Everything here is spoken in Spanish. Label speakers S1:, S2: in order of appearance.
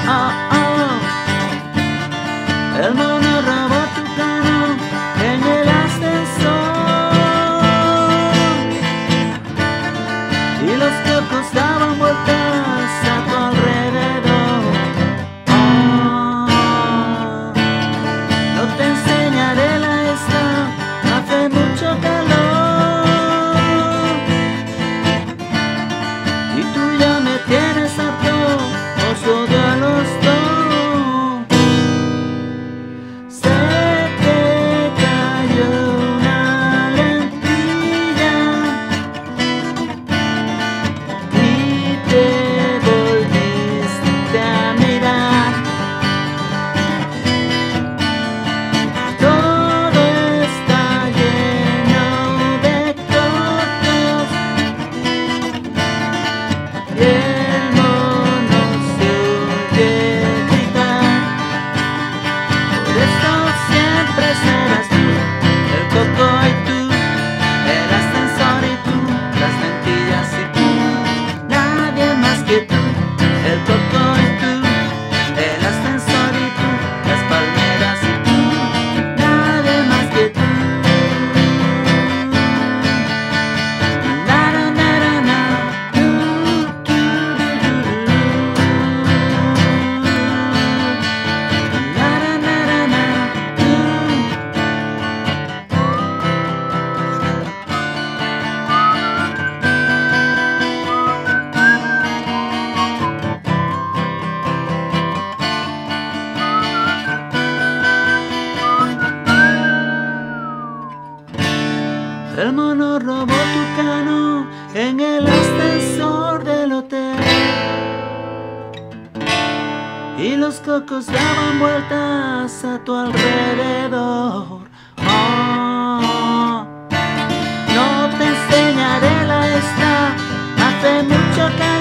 S1: oh, oh. El mono robó tu cano en el ascensor y los cocos daban vueltas a tu alrededor. Oh, no te enseñaré la esta, hace mucho calor y tú ya me tienes harto, os odio a los dos. Se te cayó una lentilla y te volviste a mirar. Todo está lleno de cocos y el mono se oye gritar. Por eso siempre serás tú, el coco y tú, el ascensor y tú, las lentillas y tú, nadie más que tú, el coco y tú, el ascensor y tú, las palmeras y tú, nadie más que tú. Na, na, na, na, na. Du, du, du, du, du. Na, na, na, na, na. Du. El mono robó tu cano en el ascensor del hotel y los cocos daban vueltas a tu alrededor. Oh, no te enseñaré la esta, hace mucho calor.